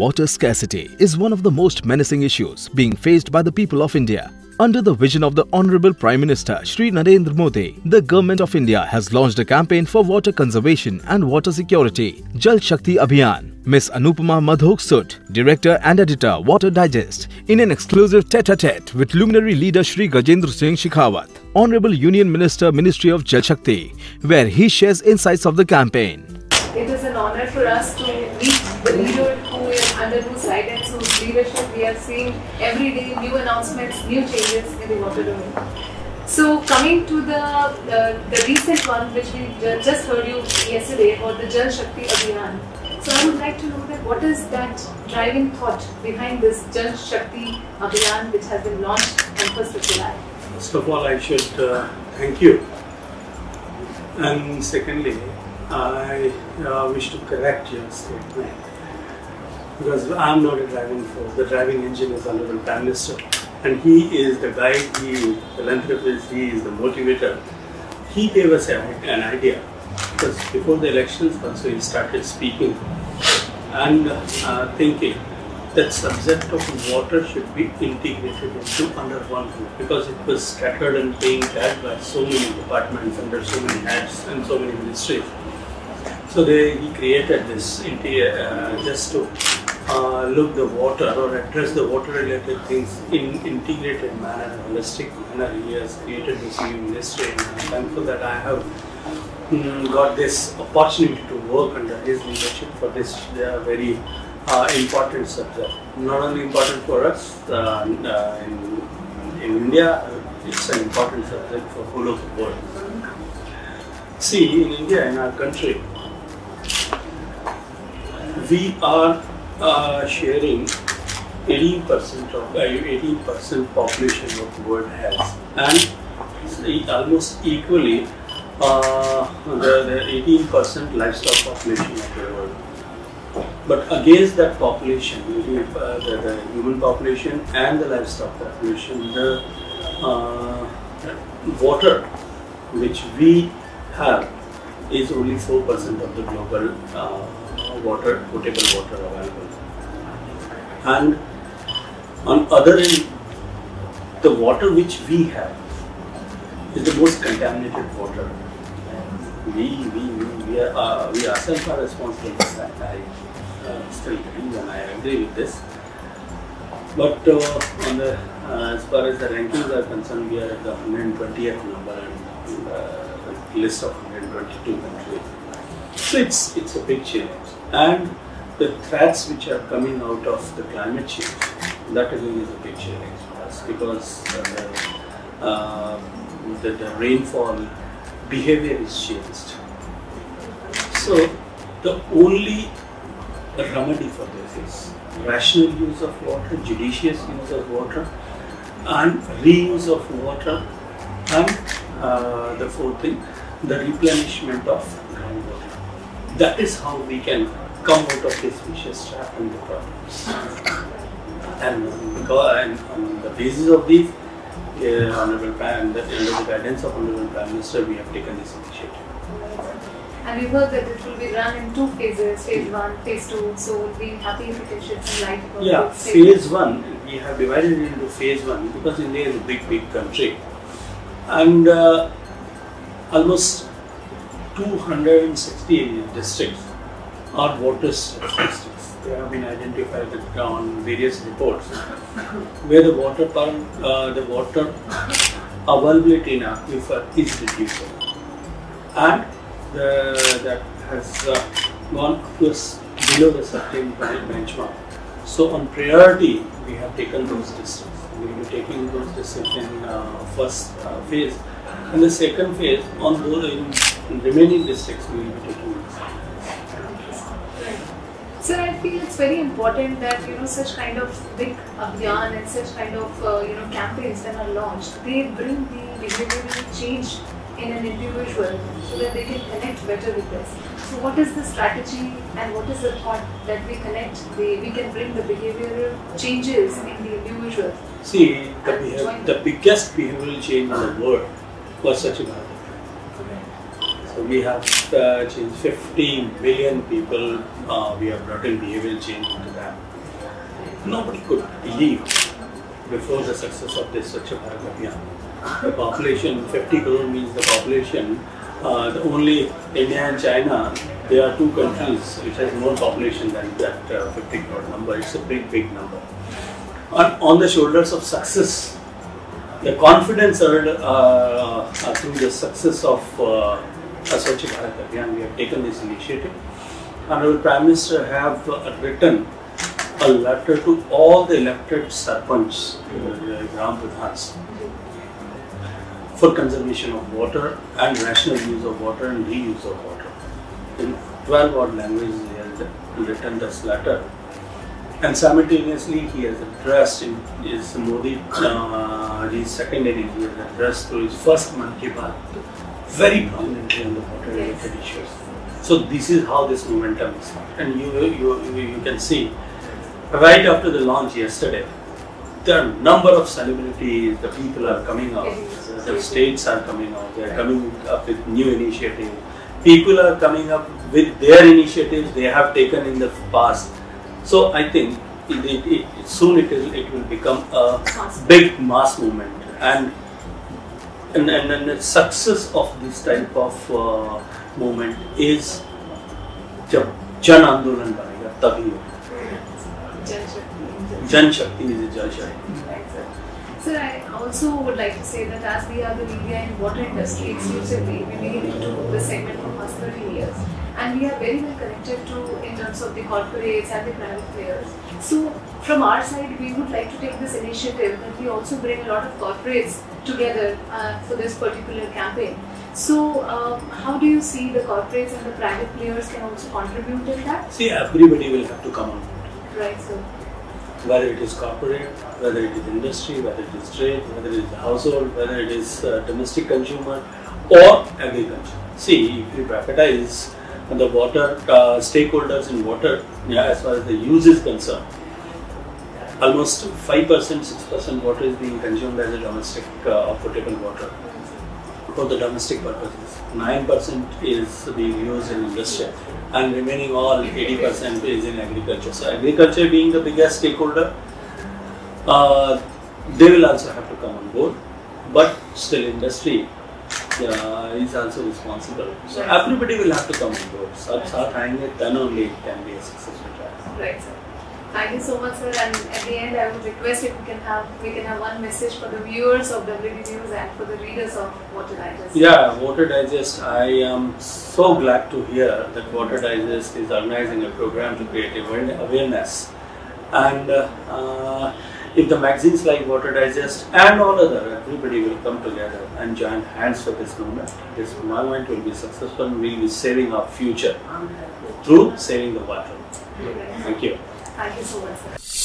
water scarcity is one of the most menacing issues being faced by the people of India. Under the vision of the Honorable Prime Minister Shri Gajendra Modi, the Government of India has launched a campaign for water conservation and water security, Jal Shakti Abhiyan. Ms. Anupama Madhok Sud, Director and Editor, Water Digest, in an exclusive tete-a-tete with luminary leader Shri Gajendra Singh Shekhawat, Hon'ble Union Minister, Ministry of Jal Shakti, where he shares insights of the campaign. It is an honor for us to meet the leader who is under whose guidance, whose leadership we are seeing every day new announcements, new changes in the water domain. So coming to the recent one which we just heard you yesterday about the Jal Shakti Abhiyan. So I would like to know that what is that driving thought behind this Jal Shakti Abhiyan which has been launched on 1st of July? First of all, I should thank you. And secondly, I wish to correct your statement, because I am not a driving force. The driving engine is Honorable Prime Minister, and he is the guide, he is the philanthropist, he is the motivator. He gave us an idea, because before the elections also he started speaking and thinking that subject of water should be integrated into under one roof, because it was scattered and being carried by so many departments under so many heads and so many ministries. So he created this just to look the water or address the water related things in integrated manner, holistic manner. He has created this new ministry, and I'm thankful that I have got this opportunity to work under his leadership for this very important subject. Not only important for us in India, it's an important subject for whole of the world. See, in India, in our country, we are sharing 18% population what the world has, and almost equally the 18% livestock population of the world. But against that population, the human population and the livestock population, the water which we have is only 4% of the global potable water available. And on other end, the water which we have is the most contaminated water. We ourselves are responsible for that. I still believe and I agree with this. But on the, as far as the rankings are concerned, we are at the 120th number in the list of 122 countries. So it's a big change. And the threats which are coming out of the climate change, that again is a big challenge for us, because the rainfall behavior is changed. So the only remedy for this is rational use of water, judicious use of water, and reuse of water, and the fourth thing, the replenishment of groundwater. That is how we can come out of this vicious trap and the problems. And on the basis of these, under the guidance of Honorable Prime Minister, we have taken this initiative. And we heard that it will be run in 2 phases, phase 1, phase 2. So we'll be happy if you can shed some light about this. Phase 1, we have divided it into phase 1 because India is a big country. And almost 260 districts are water districts. They have been identified on various reports where the water availability in aquifer is reducing, and that has gone up to below the certain benchmark. So on priority, we have taken those districts. We will be taking those districts in first phase, and the second phase on those in remaining districts we will be taking this. Sir, I feel it's very important that such kind of big abhiyan and such kind of campaigns that are launched, they bring the behavioral change in an individual so that they can connect better with this. So what is the strategy and what is the thought that we connect, we can bring the behavioral changes in the individual? See, the biggest behavioral change in the world was such a matter. So we have changed 50 million people, we have brought in behavioral change into that. nobody could believe before the success of this Swachh Bharat Abhiyan. The population, 50 crore means the population, the only India and China, there are two countries which has more population than that 50 crore number. It's a big number. On the shoulders of success, the confidence earned through the success of Swachh Bharat Abhiyan, we have taken this initiative. Honorable Prime Minister have written a letter to all the elected sarpanch, Gram Pradhans, for conservation of water and rational use of water and reuse of water. In 12-odd languages he has written this letter, and simultaneously he has addressed in his Modi, his second inning, he has addressed to his first Mann Ki Baat very prominently on the water related issues. So this is how this momentum is, and you can see right after the launch yesterday, there are a number of celebrities, the people are coming out, the states are coming out, they are coming up with new initiatives. People are coming up with their initiatives they have taken in the past. So I think soon it will become a big mass movement, and the success of this type of movement is जब जन आंदोलन बनेगा तभी होगा. Jal Shakti is Jal Shakti. Sir, I also would like to say that as we are the media in water industry exclusively, we've been into this segment for past 30 years, and we are very well connected to in terms of the corporates and the private players. So from our side, we would like to take this initiative that we also bring a lot of corporates together for this particular campaign. So how do you see the corporates and the private players can also contribute in that? See, everybody will have to come on board. Right, sir. Whether it is corporate, whether it is industry, whether it is trade, whether it is household, whether it is domestic consumer or agriculture. See, if you bracketize the water stakeholders in water, as far as the use is concerned, almost 5%, 6% water is being consumed as a domestic potable water for the domestic purposes. 9% is being used in industry, and remaining all 80% is in agriculture. So agriculture being the biggest stakeholder, they will also have to come on board, but still industry is also responsible. So everybody will have to come on board. Sab saath aayenge, then only it can be a successful trial. Right, sir. Thank you so much, sir. And at the end, I would request if we can have one message for the viewers of WD News and for the readers of Water Digest. Yeah, Water Digest. I am so glad to hear that Water Digest is organizing a program to create awareness. And if the magazines like Water Digest and all other, everybody will come together and join hands for this movement. This movement will be successful and we will be saving our future through saving the water. Thank you. Thank you so much, sir.